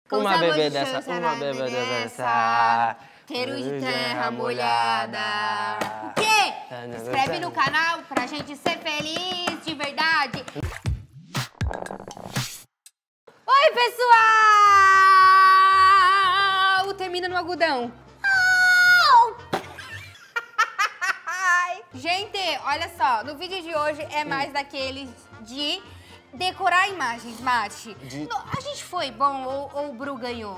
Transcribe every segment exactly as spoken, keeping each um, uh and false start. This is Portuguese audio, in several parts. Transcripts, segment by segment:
Uma bebê dessa, uma bebê dessa. Cheiro de terra molhada. O quê? Inscreve no canal pra gente ser feliz de verdade. Oi, pessoal! Termina no agudão. Gente, olha só, no vídeo de hoje é mais daqueles de decorar imagens, Mati. De... A gente foi bom ou, ou o Bru ganhou?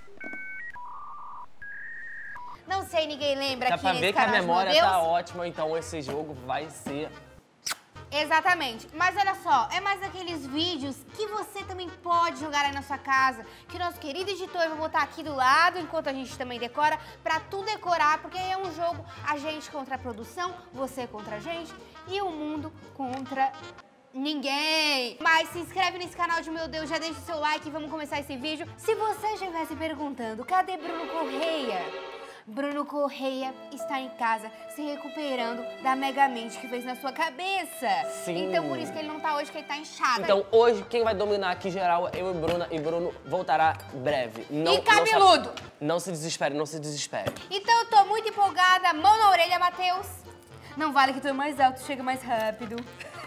Não sei, ninguém lembra. Dá aqui pra ver que a memória tá ótima, então esse jogo vai ser... Exatamente. Mas olha só, é mais daqueles vídeos que você também pode jogar aí na sua casa, que o nosso querido editor vai botar aqui do lado, enquanto a gente também decora, pra tu decorar, porque é um jogo a gente contra a produção, você contra a gente e o mundo contra ninguém. Mas se inscreve nesse canal de meu Deus, já deixa o seu like e vamos começar esse vídeo. Se você já estivesse perguntando, cadê Bruno Correia? Bruno Correia está em casa se recuperando da megamente que fez na sua cabeça. Sim. Então por isso que ele não tá hoje, que ele tá inchado. Então hoje quem vai dominar aqui geral é eu e Bruna, e Bruno voltará breve. Não, e cabeludo! Não, não se desespere, não se desespere. Então eu tô muito empolgada, mão na orelha, Matheus. Não vale que tu é mais alto, chega mais rápido.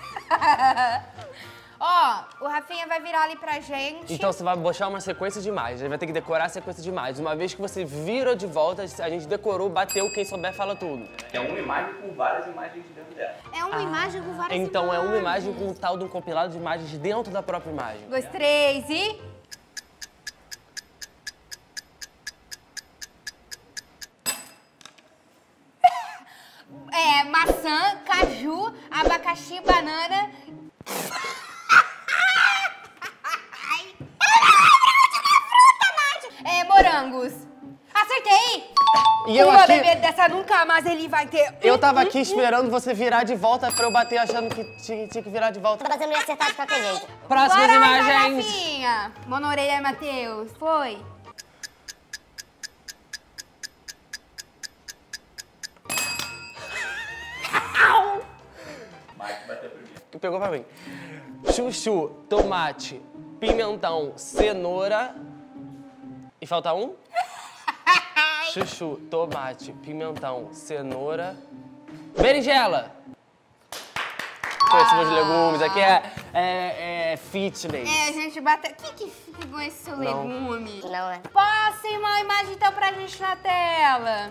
Ó, o Rafinha vai virar ali pra gente. Então você vai botar uma sequência de imagens, a gente vai ter que decorar a sequência de imagens. Uma vez que você vira de volta, a gente decorou, bateu, quem souber fala tudo. É uma imagem com várias imagens dentro dela. É uma ah, imagem com várias então imagens. Então é uma imagem com um tal de um compilado de imagens dentro da própria imagem. Dois, três e... É, maçã, caju, abacaxi, banana... É, morangos. Acertei! E eu Uma aqui... bebê dessa nunca mais ele vai ter... Eu tava aqui esperando você virar de volta pra eu bater achando que tinha, tinha que virar de volta. Mas eu não ia acertar de qualquer jeito. Próximas Bora, imagens. Rafinha. Mão na orelha, Matheus. Foi. Mike bateu primeiro. Pegou pra mim. Chuchu, tomate, pimentão, cenoura... E falta um? Chuchu, tomate, pimentão, cenoura... Berinjela! Conhece meus legumes, aqui é, é, é fitness. É, a gente bateu... O que que fica com esse seu Não. legume? Não é. Passa uma imagem então pra gente na tela.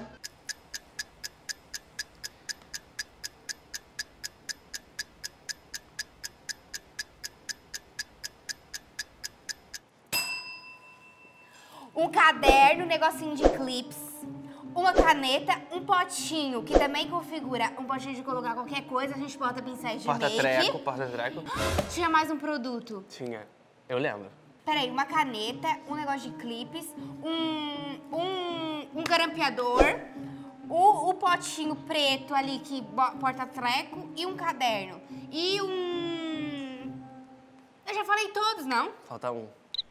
Um caderno, um negocinho de clips, uma caneta, um potinho, que também configura um potinho de colocar qualquer coisa, a gente bota pincéis de make. Porta-treco, porta-treco. Tinha mais um produto. Tinha. Eu lembro. Peraí, uma caneta, um negócio de clips, um, um, um garampeador, o, o potinho preto ali que porta-treco e um caderno. E um... Eu já falei todos, não? Falta um.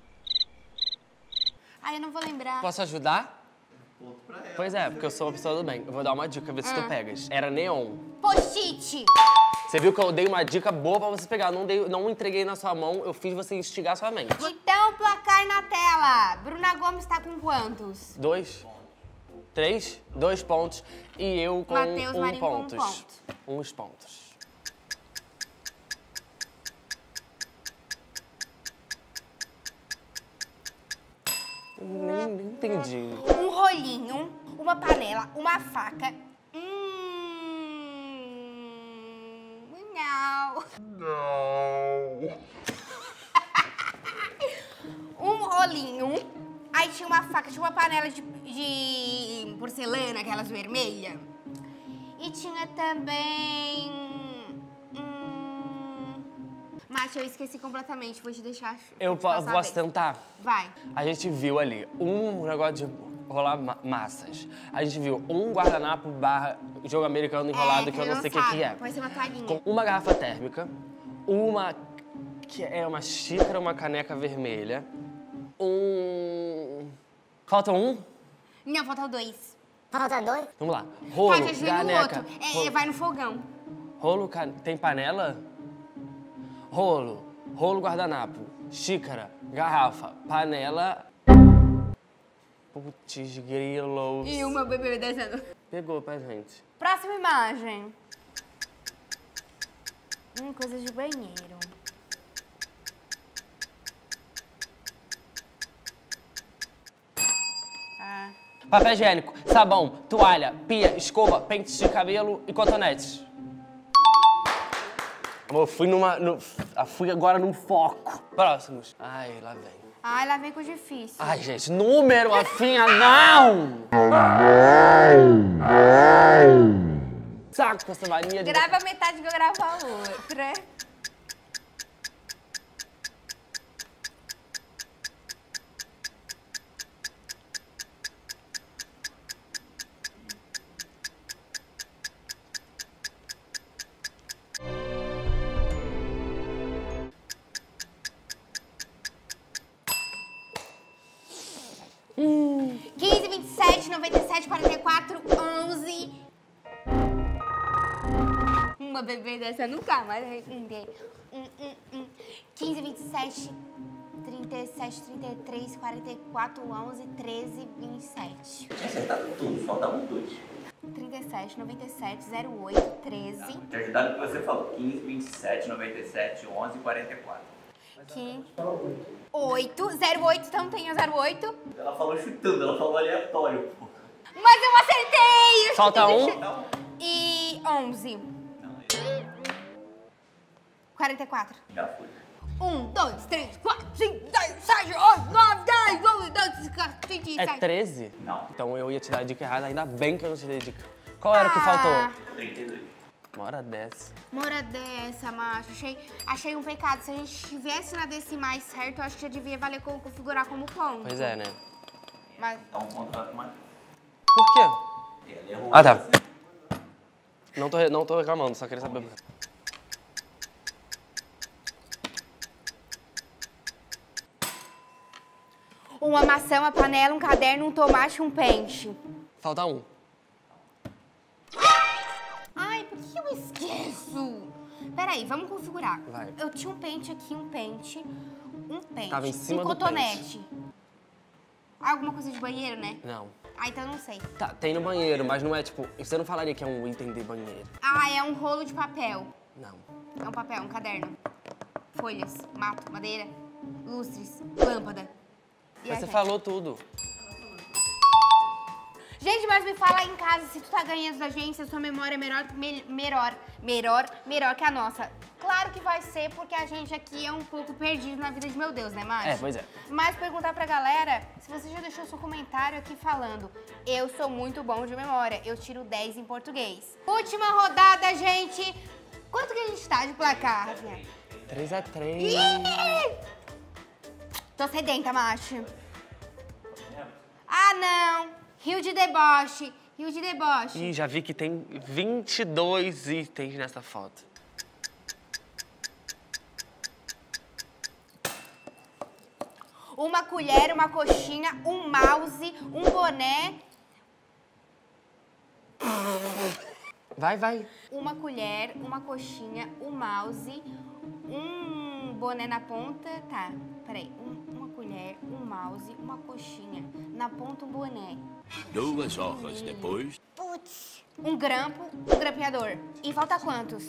Ah, eu não vou lembrar. Posso ajudar? Ponto pra ela. Pois é, porque eu sou uma pessoa do bem. Eu vou dar uma dica, ver se tu pegas. Era neon. Post-it. Você viu que eu dei uma dica boa pra você pegar. Não, dei, não entreguei na sua mão, eu fiz você instigar sua mente. Então, placar na tela. Bruna Gomes tá com quantos? Dois. Três. Dois pontos. E eu com Matheus um Marinho com um pontos. ponto. Uns pontos. Nem, nem entendi. Um rolinho, uma panela, uma faca. Hum... Não. Não. Um rolinho. Aí tinha uma faca, tinha uma panela de, de porcelana, aquelas vermelhas. E tinha também... Hum... Mati, eu esqueci completamente, vou te deixar... Eu te passar a posso vez. tentar? Vai. A gente viu ali um negócio de rolar ma massas. A gente viu um guardanapo barra jogo americano enrolado, É, que eu não sei o que, sabe. que é. Pode ser uma toalhinha. Com uma garrafa térmica, uma que é uma xícara, uma caneca vermelha, um... Falta um? Não, faltam dois. Falta dois? Vamos lá. Rolo, Tá, já ajuda no caneca. outro. É, rolo, vai no fogão. rolo can... tem panela? Rolo, rolo guardanapo, xícara, garrafa, panela... Putz, grilos. E o meu bebê descendo. Pegou pra gente. Próxima imagem. Hum, coisa de banheiro. Ah. Papel higiênico, sabão, toalha, pia, escova, pentes de cabelo e cotonetes. Amor, fui numa... No, fui agora num foco. Próximos. Ai, lá vem. Ai, lá vem com o difícil. Ai, gente, número, afinha, não! Saco com essa mania de... Grava metade que eu gravo a outra. quinze, vinte e sete, noventa e sete, quarenta e quatro, onze. Uma bebê dessa nunca mais vai entender. Hum, hum, hum. quinze, vinte e sete, trinta e sete, trinta e três, quarenta e quatro, onze, treze, vinte e sete. Tinha acertado tudo, faltava um dois. trinta e sete, noventa e sete, zero oito, treze. Te ajudaram no que você falou. quinze, vinte e sete, noventa e sete, onze, quarenta e quatro. quinze, oito, zero oito, então tem o zero oito. Ela falou chutando, ela falou aleatório, pô. Mas eu acertei! Eu Falta chutei, um. deixa- Não, E onze. quarenta e quatro. já foi. um, dois, três, quatro, cinco, seis, sete, oito, nove, dez, onze, doze, quatorze, quinze, É dezessete. treze? Não. Então eu ia te dar a dica errada, ainda bem que eu não te dei a dica. Qual era o que Ah. faltou? trinta e dois. Uma hora dessa. Uma hora dessa, macho. Achei, achei um pecado. Se a gente tivesse na decimais certo, eu acho que já devia valer como configurar como ponto. Pois é, né? Mas Então, um ponto pra mais. Por quê? Ela errou. Ah, tá. Não tô, re- não tô reclamando, só queria saber. uma maçã, uma panela, um caderno, um tomate, um pente. Falta um. Ai, por que eu esqueço? Peraí, vamos configurar. Vai. Eu tinha um pente aqui, um pente, um pente, Tava em cima um do cotonete. Alguma coisa de banheiro, né? Não. Ah, então eu não sei. Tá, tem no banheiro, mas não é tipo... Você não falaria que é um item de banheiro. Ah, é um rolo de papel. Não. É um papel, um caderno. Folhas, mato, madeira, lustres, lâmpada. E Mas a você gente? falou tudo. Gente, mas me fala aí em casa se tu tá ganhando da gente, se a sua memória é melhor, me- melhor, melhor, melhor que a nossa. Claro que vai ser, porque a gente aqui é um pouco perdido na vida de meu Deus, né, Márcio? É, pois é. Mas perguntar pra galera se você já deixou seu comentário aqui falando: eu sou muito bom de memória, eu tiro dez em português. Última rodada, gente. Quanto que a gente tá de placar, Rafinha? três a três. Ih! Tô sedenta, macho. Ah, não. Rio de deboche. Rio de deboche. Ih, já vi que tem vinte e dois itens nessa foto. Uma colher, uma coxinha, um mouse, um boné. Vai, vai. Uma colher, uma coxinha, um mouse, um boné na ponta. Tá, peraí. Um, uma colher, um mouse, uma coxinha. Na ponta, um boné. Duas horas depois. Putz. Um grampo, um grampeador. E falta quantos?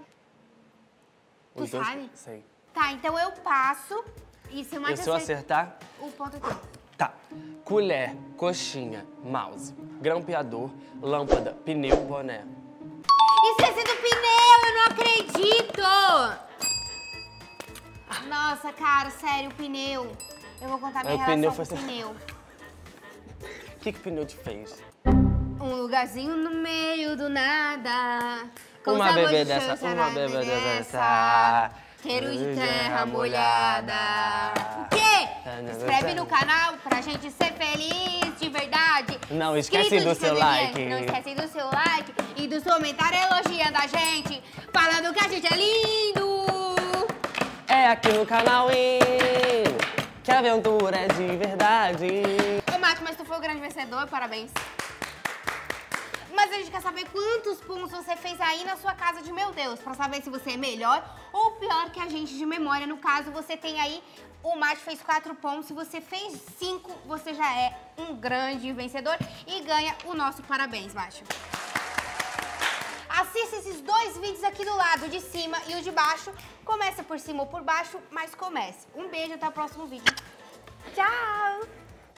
Tu Os dois- sabe? Sei. Tá, então eu passo. E se eu E mais se eu acertar? o ponto é teu. Tá. Colher, coxinha, mouse, grampeador, lâmpada, pneu, boné. Esqueci do pneu, eu não acredito! Nossa, cara, sério, o pneu. Eu vou contar minha É, o relação pneu com foi o ser- pneu. O que, que o pneu te fez? Um lugarzinho no meio do nada. Com Uma sabor bebê de dessa, chão, uma charada bebê dessa. dessa. Cheiro de terra molhada. O quê? Inscreve no canal pra gente ser feliz de verdade. Não esquece Inscrito do de seu semelhante. like. Não esquece do seu like e do seu comentário elogiando a gente. Falando que a gente é lindo. É aqui no canal e que a aventura é de verdade. Ô, Marco, mas tu foi o grande vencedor, parabéns. Mas a gente quer saber quantos pontos você fez aí na sua casa de Meu Deus, pra saber se você é melhor ou pior que a gente de memória. No caso, você tem aí, o Mate fez quatro pontos, se você fez cinco, você já é um grande vencedor e ganha o nosso parabéns, Mate. Assista esses dois vídeos aqui do lado, de cima e o de baixo. Começa por cima ou por baixo, mas comece. Um beijo, até o próximo vídeo. Tchau!